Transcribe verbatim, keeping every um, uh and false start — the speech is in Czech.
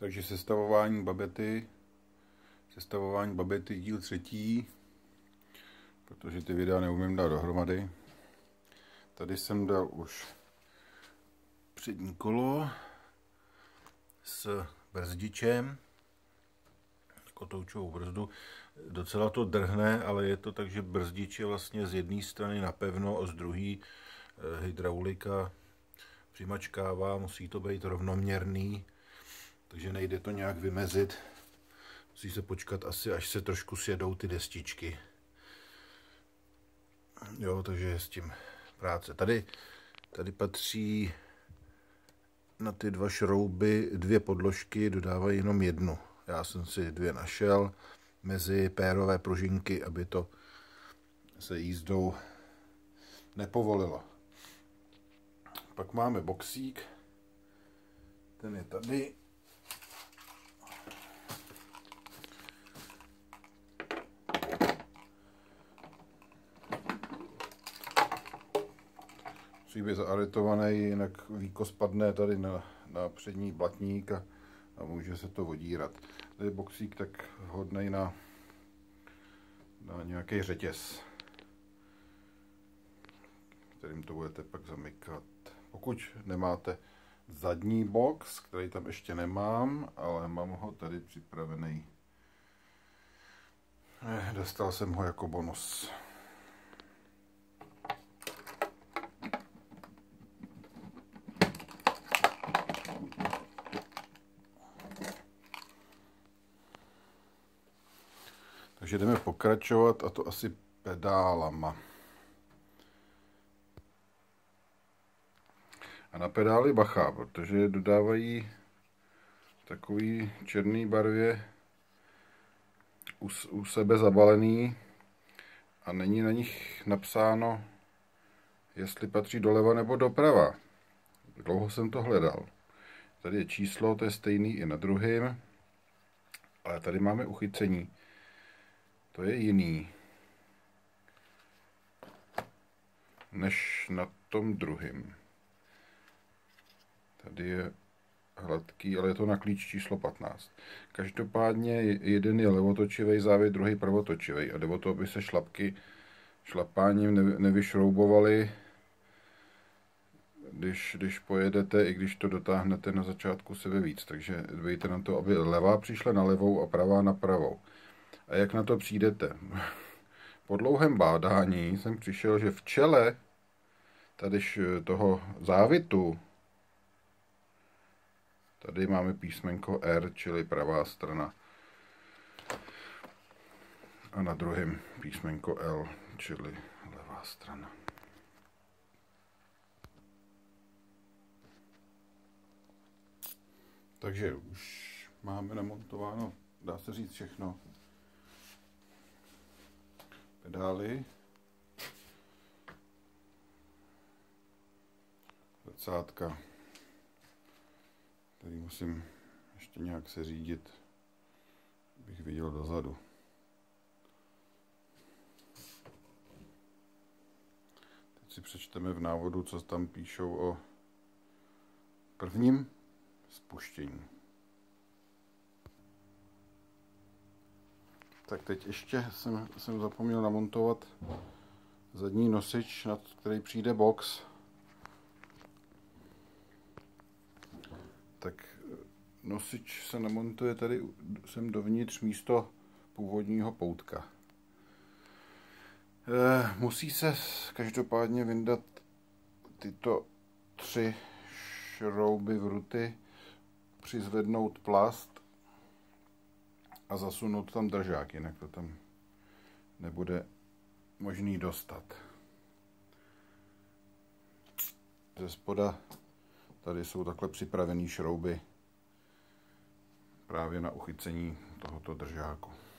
Takže sestavování babety, sestavování babety díl třetí, protože ty videa neumím dát dohromady. Tady jsem dal už přední kolo s brzdičem, kotoučovou brzdu. Docela to drhne, ale je to tak, že brzdič je vlastně z jedné strany napevno a z druhé hydraulika přimačkává, musí to být rovnoměrný, takže nejde to nějak vymezit. Musí se počkat asi, až se trošku sjedou ty destičky. Jo, takže je s tím práce. Tady, tady patří na ty dva šrouby dvě podložky, dodávají jenom jednu. Já jsem si dvě našel mezi pérové pružinky, aby to se jízdou nepovolilo. Pak máme boxík, ten je tady. Musí být zaaretovaný, jinak víko spadne tady na, na přední blatník a, a může se to odírat. Tady je boxík tak vhodný na, na nějaký řetěz, kterým to budete pak zamykat. Pokud nemáte zadní box, který tam ještě nemám, ale mám ho tady připravený. Dostal jsem ho jako bonus. Takže jdeme pokračovat, a to asi pedálama. A na pedály bacha, protože dodávají v takový černý barvě u, u sebe zabalený a není na nich napsáno, jestli patří doleva nebo doprava. Dlouho jsem to hledal. Tady je číslo, to je stejný i na druhém, ale tady máme uchycení. To je jiný než na tom druhém. Tady je hladký, ale je to na klíč číslo patnáct. Každopádně jeden je levotočivý závěr, druhý pravotočivý. A jde o to, aby se šlapky šlapáním nevyšroubovaly, když, když pojedete, i když to dotáhnete na začátku sebe víc. Takže dbejte na to, aby levá přišla na levou a pravá na pravou. A jak na to přijdete? Po dlouhém bádání jsem přišel, že v čele tady toho závitu tady máme písmenko R, čili pravá strana. A na druhém písmenko L, čili levá strana. Takže už máme namontováno, dá se říct, všechno. Pedály, zrcátka, který musím ještě nějak se řídit, abych viděl dozadu. Teď si přečteme v návodu, co tam píšou o prvním spuštění. Tak teď ještě jsem, jsem zapomněl namontovat zadní nosič, na který přijde box. Tak nosič se namontuje tady sem dovnitř místo původního poutka. E, musí se každopádně vyndat tyto tři šrouby vruty, přizvednout plast a zasunout tam držák, jinak to tam nebude možný dostat. Ze spoda tady jsou takhle připravené šrouby právě na uchycení tohoto držáku.